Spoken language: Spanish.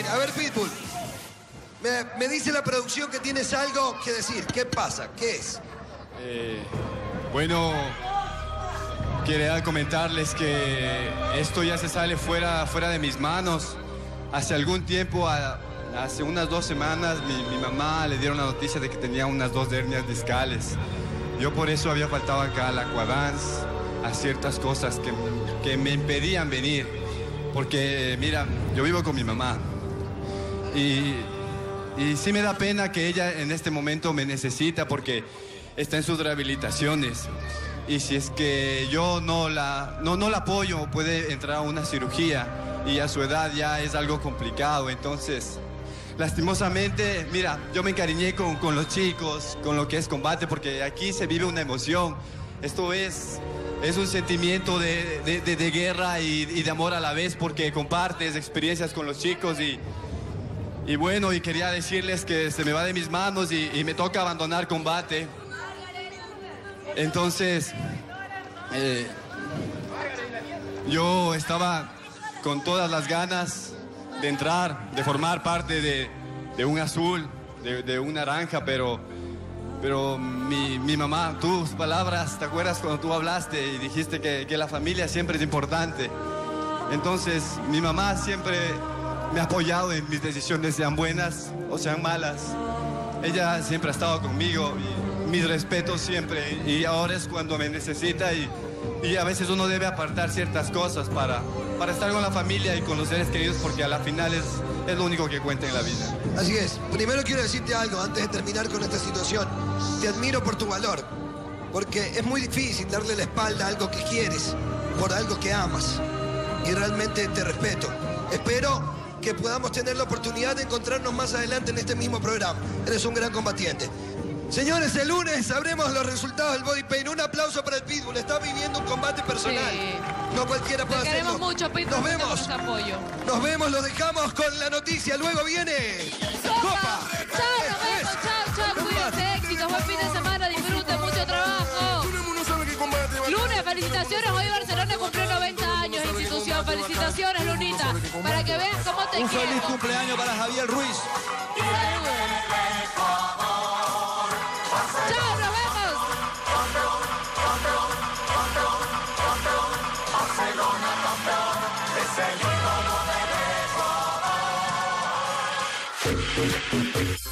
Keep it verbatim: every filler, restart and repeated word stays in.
decir. A ver, Pitbull. Me, me dice la producción que tienes algo que decir. ¿Qué pasa? ¿Qué es? Eh, bueno, quería comentarles que esto ya se sale fuera, fuera de mis manos. Hace algún tiempo, a, hace unas dos semanas, mi, mi mamá le dieron la noticia de que tenía unas dos hernias discales. Yo por eso había faltado acá al Aquadance, a ciertas cosas que, que me impedían venir. Porque, mira, yo vivo con mi mamá. Y, y sí me da pena que ella en este momento me necesita porque está en sus rehabilitaciones. Y si es que yo no la, no, no la apoyo, puede entrar a una cirugía. Y a su edad ya es algo complicado. Entonces, lastimosamente, mira, yo me encariñé con, con los chicos, con lo que es combate, porque aquí se vive una emoción. Esto es... Es un sentimiento de, de, de, de guerra y, y de amor a la vez porque compartes experiencias con los chicos y, y bueno, y quería decirles que se me va de mis manos y, y me toca abandonar combate. Entonces, eh, yo estaba con todas las ganas de entrar, de formar parte de, de un azul, de, de un naranja, pero... Pero mi, mi mamá, tus palabras, ¿te acuerdas cuando tú hablaste y dijiste que, que la familia siempre es importante? Entonces, mi mamá siempre me ha apoyado en mis decisiones, sean buenas o sean malas. Ella siempre ha estado conmigo y mis respetos siempre. Y ahora es cuando me necesita y, y a veces uno debe apartar ciertas cosas para, para estar con la familia y con los seres queridos porque a la final es, es lo único que cuenta en la vida. Así es. Primero quiero decirte algo antes de terminar con esta situación. Te admiro por tu valor, porque es muy difícil darle la espalda a algo que quieres, por algo que amas. Y realmente te respeto. Espero que podamos tener la oportunidad de encontrarnos más adelante en este mismo programa. Eres un gran combatiente. Señores, el lunes sabremos los resultados del Body Paint. Un aplauso para el Pitbull. Está viviendo un combate personal. Sí. No cualquiera puede Te hacerlo. queremos mucho, Pitbull. Nos vemos. Por apoyo. Nos vemos, lo dejamos con la noticia. Luego viene Copa. Copa. Chao, nos vemos. Chao, chao. Cuídense, éxitos. Buen fin de semana. Disfruten mucho trabajo. Lunes, felicitaciones. Hoy Barcelona cumplió noventa años. Institución, felicitaciones, Lunita. Para que veas cómo te Un quiero. feliz cumpleaños para Javier Ruiz. Chao, nos vemos. Barcelona campeón, es el ídolo del Ecuador.